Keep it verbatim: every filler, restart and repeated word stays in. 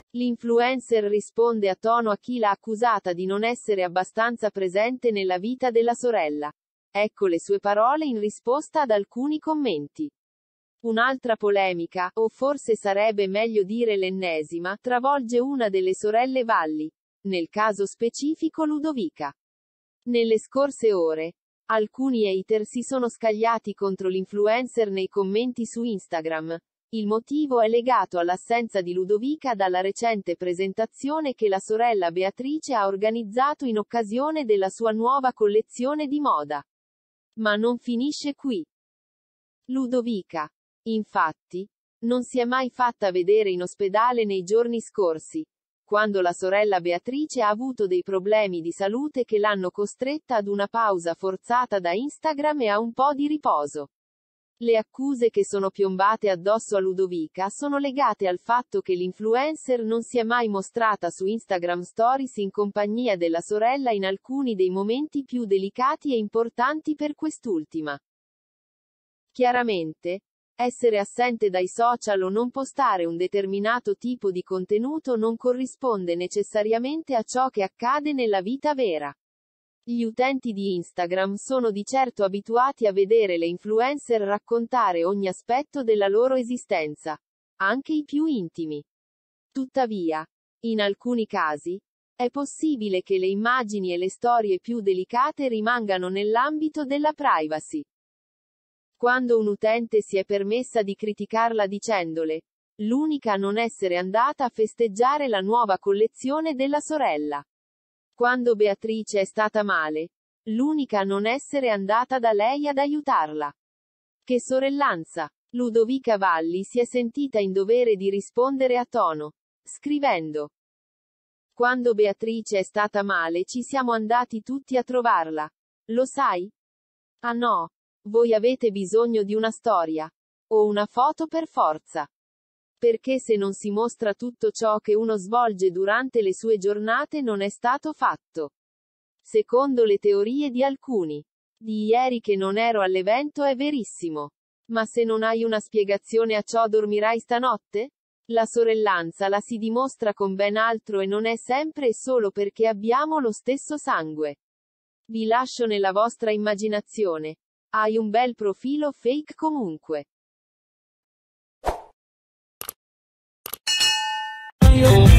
L'influencer risponde a tono a chi l'ha accusata di non essere abbastanza presente nella vita della sorella. Ecco le sue parole in risposta ad alcuni commenti. Un'altra polemica, o forse sarebbe meglio dire l'ennesima, travolge una delle sorelle Valli, nel caso specifico Ludovica. Nelle scorse ore, alcuni hater si sono scagliati contro l'influencer nei commenti su Instagram. Il motivo è legato all'assenza di Ludovica dalla recente presentazione che la sorella Beatrice ha organizzato in occasione della sua nuova collezione di moda. Ma non finisce qui. Ludovica, infatti, non si è mai fatta vedere in ospedale nei giorni scorsi, quando la sorella Beatrice ha avuto dei problemi di salute che l'hanno costretta ad una pausa forzata da Instagram e a un po' di riposo. Le accuse che sono piombate addosso a Ludovica sono legate al fatto che l'influencer non si è mai mostrata su Instagram Stories in compagnia della sorella in alcuni dei momenti più delicati e importanti per quest'ultima. Chiaramente, essere assente dai social o non postare un determinato tipo di contenuto non corrisponde necessariamente a ciò che accade nella vita vera. Gli utenti di Instagram sono di certo abituati a vedere le influencer raccontare ogni aspetto della loro esistenza, anche i più intimi. Tuttavia, in alcuni casi, è possibile che le immagini e le storie più delicate rimangano nell'ambito della privacy. Quando un utente si è permessa di criticarla dicendole, l'unica a non essere andata a festeggiare la nuova collezione della sorella. Quando Beatrice è stata male, l'unica a non essere andata da lei ad aiutarla. Che sorellanza! Ludovica Valli si è sentita in dovere di rispondere a tono, scrivendo: quando Beatrice è stata male ci siamo andati tutti a trovarla. Lo sai? Ah no. Voi avete bisogno di una storia. O una foto per forza. Perché se non si mostra tutto ciò che uno svolge durante le sue giornate non è stato fatto. Secondo le teorie di alcuni. Di ieri che non ero all'evento è verissimo. Ma se non hai una spiegazione a ciò dormirai stanotte? La sorellanza la si dimostra con ben altro e non è sempre e solo perché abbiamo lo stesso sangue. Vi lascio nella vostra immaginazione. Hai un bel profilo fake comunque.